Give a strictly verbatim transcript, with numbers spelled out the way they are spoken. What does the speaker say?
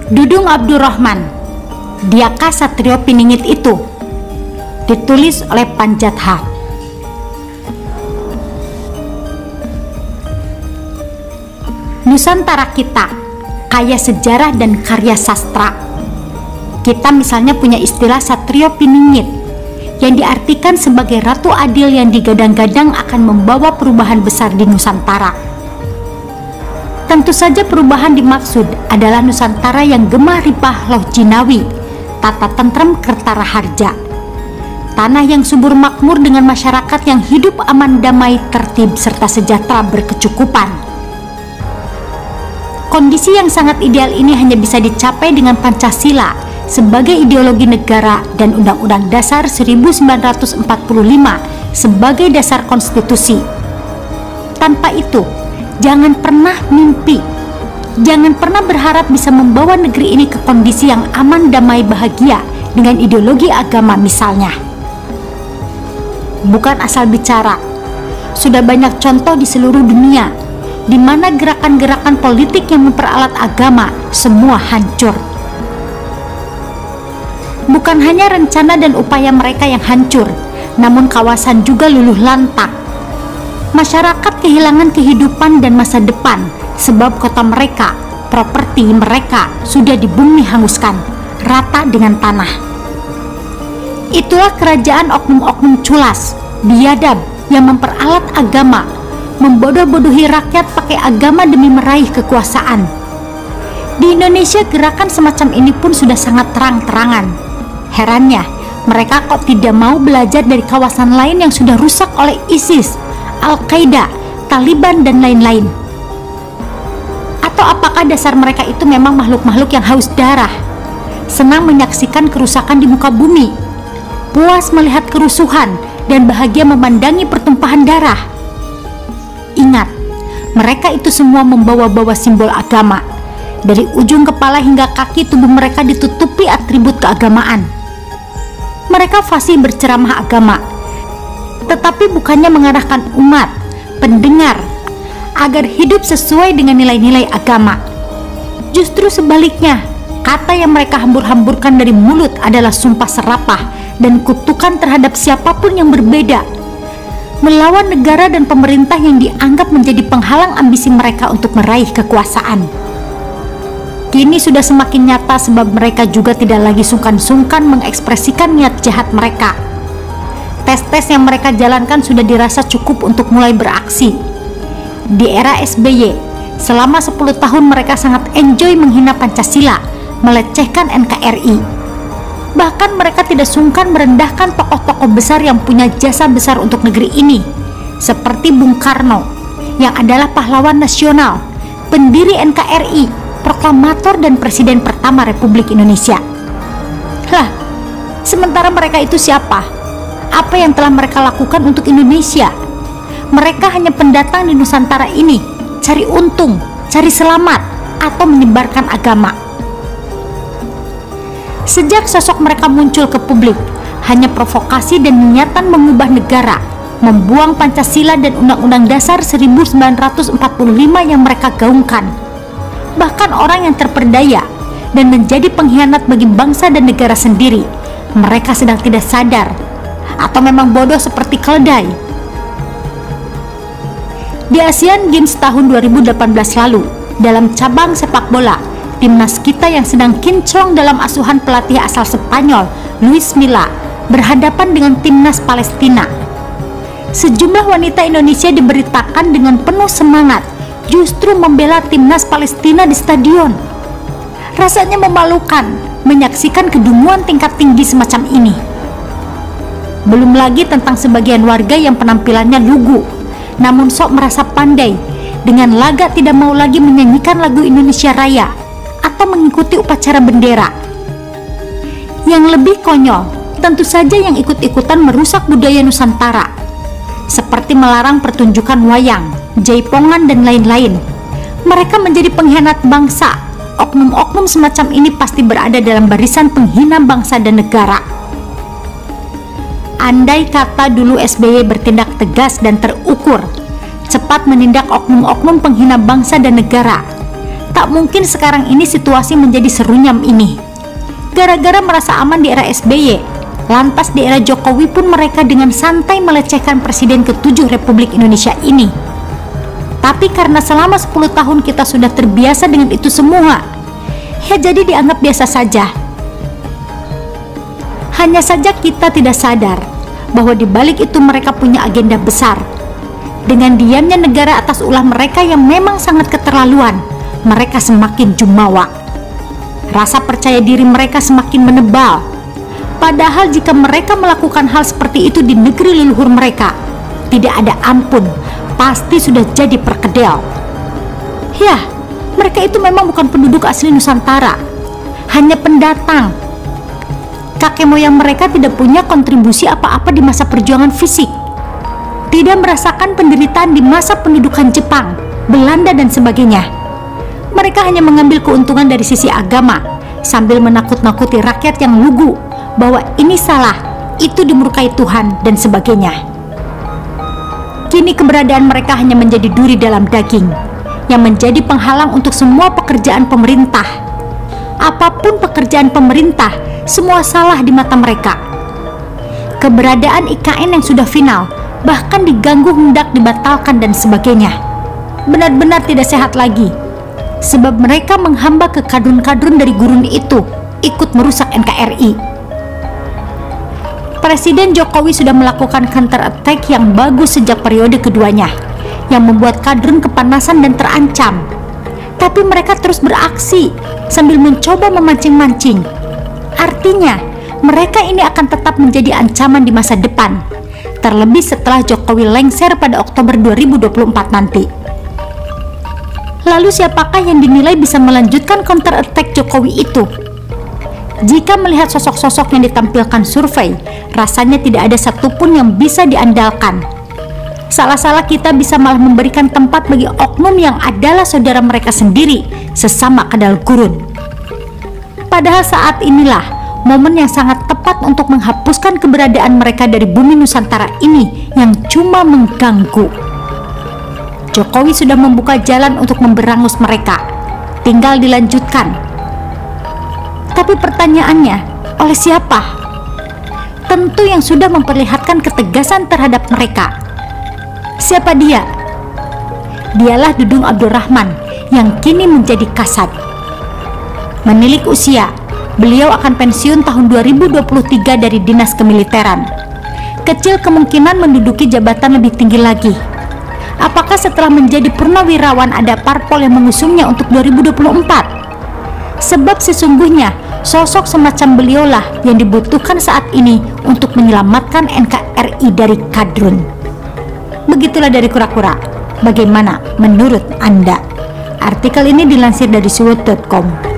Dudung Abdurrahman, diakah Satrio Piningit itu? Ditulis oleh Panjatha. Nusantara kita kaya sejarah dan karya sastra. Kita misalnya punya istilah Satrio Piningit yang diartikan sebagai ratu adil yang digadang-gadang akan membawa perubahan besar di Nusantara. Tentu saja perubahan dimaksud adalah Nusantara yang gemah ripah loh jinawi, tata tentrem kertara harja, tanah yang subur makmur dengan masyarakat yang hidup aman damai tertib serta sejahtera berkecukupan. Kondisi yang sangat ideal ini hanya bisa dicapai dengan Pancasila sebagai ideologi negara dan Undang-Undang Dasar seribu sembilan ratus empat puluh lima sebagai dasar konstitusi. Tanpa itu, jangan pernah mimpi, jangan pernah berharap bisa membawa negeri ini ke kondisi yang aman, damai, bahagia dengan ideologi agama misalnya. Bukan asal bicara, sudah banyak contoh di seluruh dunia di mana gerakan-gerakan politik yang memperalat agama semua hancur. Bukan hanya rencana dan upaya mereka yang hancur, namun kawasan juga luluh lantak. Masyarakat kehilangan kehidupan dan masa depan sebab kota mereka, properti mereka sudah dibumi hanguskan rata dengan tanah. Itulah kerajaan oknum-oknum culas, biadab yang memperalat agama, membodoh-bodohi rakyat pakai agama demi meraih kekuasaan. Di Indonesia gerakan semacam ini pun sudah sangat terang-terangan. Herannya, mereka kok tidak mau belajar dari kawasan lain yang sudah rusak oleh ISIS, Al-Qaeda, Taliban, dan lain-lain. Atau apakah dasar mereka itu memang makhluk-makhluk yang haus darah, senang menyaksikan kerusakan di muka bumi, puas melihat kerusuhan, dan bahagia memandangi pertumpahan darah? Ingat, mereka itu semua membawa-bawa simbol agama. Dari ujung kepala hingga kaki tubuh mereka ditutupi atribut keagamaan. Mereka fasih berceramah agama, tetapi bukannya mengarahkan umat, pendengar, agar hidup sesuai dengan nilai-nilai agama. Justru sebaliknya, kata yang mereka hambur-hamburkan dari mulut adalah sumpah serapah dan kutukan terhadap siapapun yang berbeda, melawan negara dan pemerintah yang dianggap menjadi penghalang ambisi mereka untuk meraih kekuasaan. Kini sudah semakin nyata sebab mereka juga tidak lagi sungkan-sungkan mengekspresikan niat jahat mereka. Tes-tes yang mereka jalankan sudah dirasa cukup untuk mulai beraksi. Di era S B Y, selama sepuluh tahun mereka sangat enjoy menghina Pancasila, melecehkan N K R I. Bahkan mereka tidak sungkan merendahkan tokoh-tokoh besar yang punya jasa besar untuk negeri ini, seperti Bung Karno yang adalah pahlawan nasional, pendiri N K R I, proklamator dan presiden pertama Republik Indonesia. Lah, sementara mereka itu siapa? Apa yang telah mereka lakukan untuk Indonesia? Mereka hanya pendatang di Nusantara ini, cari untung, cari selamat, atau menyebarkan agama. Sejak sosok mereka muncul ke publik, hanya provokasi dan niatan mengubah negara, membuang Pancasila dan Undang-Undang Dasar seribu sembilan ratus empat puluh lima yang mereka gaungkan. Bahkan orang yang terperdaya dan menjadi pengkhianat bagi bangsa dan negara sendiri, mereka sedang tidak sadar atau memang bodoh seperti keledai. Di Asian Games tahun dua ribu delapan belas lalu, dalam cabang sepak bola, timnas kita yang sedang kinclong dalam asuhan pelatih asal Spanyol, Luis Milla, berhadapan dengan timnas Palestina. Sejumlah wanita Indonesia diberitakan dengan penuh semangat justru membela timnas Palestina di stadion. Rasanya memalukan menyaksikan kedunguan tingkat tinggi semacam ini. Belum lagi tentang sebagian warga yang penampilannya lugu, namun sok merasa pandai dengan laga tidak mau lagi menyanyikan lagu Indonesia Raya atau mengikuti upacara bendera. Yang lebih konyol, tentu saja yang ikut-ikutan merusak budaya Nusantara, seperti melarang pertunjukan wayang, jaipongan, dan lain-lain. Mereka menjadi pengkhianat bangsa. Oknum-oknum semacam ini pasti berada dalam barisan penghina bangsa dan negara. Andai kata dulu S B Y bertindak tegas dan terukur, cepat menindak oknum-oknum penghina bangsa dan negara, Tak mungkin sekarang ini situasi menjadi serunyam ini. Gara-gara merasa aman di era S B Y, lantas di era Jokowi pun mereka dengan santai melecehkan Presiden ketujuh Republik Indonesia ini. Tapi karena selama sepuluh tahun kita sudah terbiasa dengan itu semua, ya jadi dianggap biasa saja. Hanya saja kita tidak sadar bahwa di balik itu mereka punya agenda besar. Dengan diamnya negara atas ulah mereka yang memang sangat keterlaluan, mereka semakin jumawa. Rasa percaya diri mereka semakin menebal. Padahal jika mereka melakukan hal seperti itu di negeri leluhur mereka, tidak ada ampun, pasti sudah jadi perkedel. Ya, mereka itu memang bukan penduduk asli Nusantara, hanya pendatang. Kakek moyang mereka tidak punya kontribusi apa-apa di masa perjuangan fisik, tidak merasakan penderitaan di masa pendudukan Jepang, Belanda dan sebagainya. Mereka hanya mengambil keuntungan dari sisi agama, sambil menakut-nakuti rakyat yang lugu bahwa ini salah, itu dimurkai Tuhan dan sebagainya. Kini keberadaan mereka hanya menjadi duri dalam daging, yang menjadi penghalang untuk semua pekerjaan pemerintah. Apapun pekerjaan pemerintah, semua salah di mata mereka. Keberadaan I K N yang sudah final, bahkan diganggu hendak dibatalkan dan sebagainya, benar-benar tidak sehat lagi. Sebab mereka menghamba ke kadrun-kadrun dari gurun itu, ikut merusak N K R I. Presiden Jokowi sudah melakukan counter attack yang bagus sejak periode keduanya, yang membuat kadrun kepanasan dan terancam. Tapi mereka terus beraksi sambil mencoba memancing-mancing. Artinya, mereka ini akan tetap menjadi ancaman di masa depan, terlebih setelah Jokowi lengser pada Oktober dua ribu dua puluh empat nanti. Lalu siapakah yang dinilai bisa melanjutkan counter attack Jokowi itu? Jika melihat sosok-sosok yang ditampilkan survei, rasanya tidak ada satupun yang bisa diandalkan. Salah-salah kita bisa malah memberikan tempat bagi oknum yang adalah saudara mereka sendiri, sesama kadal gurun. Padahal saat inilah momen yang sangat tepat untuk menghapuskan keberadaan mereka dari bumi Nusantara ini yang cuma mengganggu. Jokowi sudah membuka jalan untuk memberangus mereka, tinggal dilanjutkan. Tapi pertanyaannya, oleh siapa? Tentu yang sudah memperlihatkan ketegasan terhadap mereka. Siapa dia? Dialah Dudung Abdurrahman yang kini menjadi kasat. Menilik usia, beliau akan pensiun tahun dua ribu dua puluh tiga dari dinas kemiliteran. Kecil kemungkinan menduduki jabatan lebih tinggi lagi. Apakah setelah menjadi purnawirawan ada parpol yang mengusungnya untuk dua ribu dua puluh empat? Sebab sesungguhnya sosok semacam beliaulah yang dibutuhkan saat ini untuk menyelamatkan N K R I dari kadrun. Begitulah dari Kura-Kura. Bagaimana menurut Anda? Artikel ini dilansir dari suwut titik com.